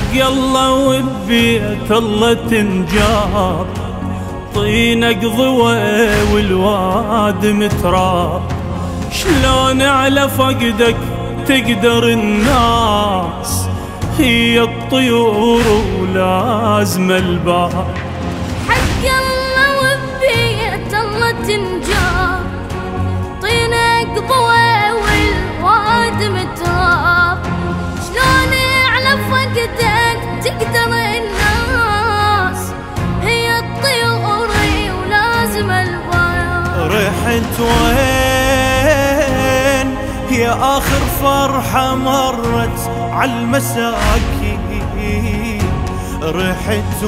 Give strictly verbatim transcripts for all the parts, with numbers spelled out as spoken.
الله وبيت الله تنجاب، طينك ضوى والواد متراب. شلون على فقدك تقدر الناس، هي الطيور ولازم الباب. حق الله وبيت الله تنجاب، طينك ضوى والواد متراب. شلون على فقدك تقدر الناس، هي الطيور ولازم الباب. رحت وين يا آخر فرحة مرت عالمساكين، رحت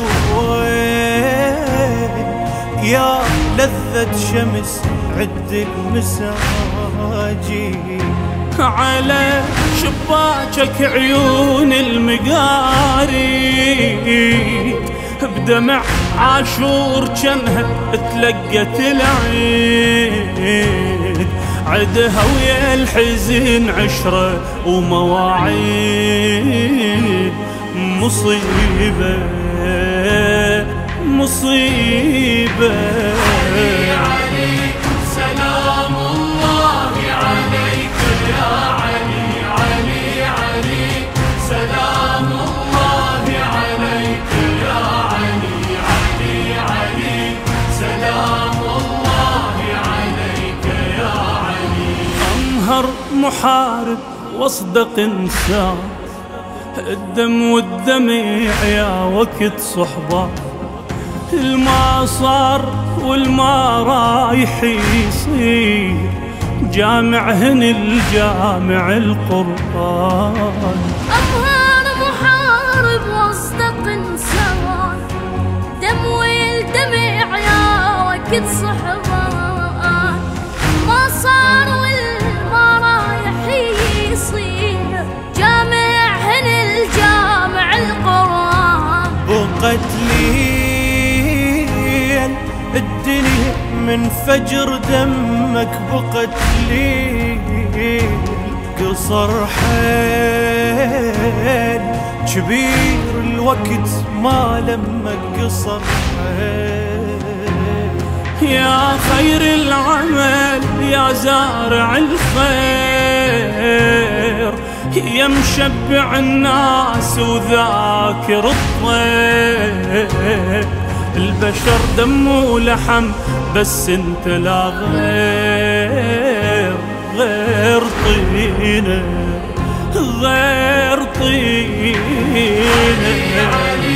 وين يا لذة شمس عد المساجين. على شباكك عيون المقاري، بدمع عاشور جنها تلقت العيد. عدها ويا الحزن عشرة ومواعيد، مصيبة مصيبة. علي علي سلام الله عليك يا علي، علي علي سلام الله عليك يا علي، علي علي سلام الله عليك يا علي. أمهر محارب واصدق إنسان، الدم والدمع يا وقت صحبة. الما صار والما رايح يصير، جامعهن الجامع القرآن. أمهر محارب واصدق إنسان، دم والدمع يا وقت صحبان. ما صار والما رايح يصير، جامعهن الجامع القرآن. بقتلي الدنيا من فجر دمك، بقتلي قصر حيل كبير الوقت ما لمك، قصر حيل. يا خير العمل يا زارع الخير، يا مشبع الناس وذاكر الطير. البشر دم ولحم بس انت لا غير، غير طينه غير طينه.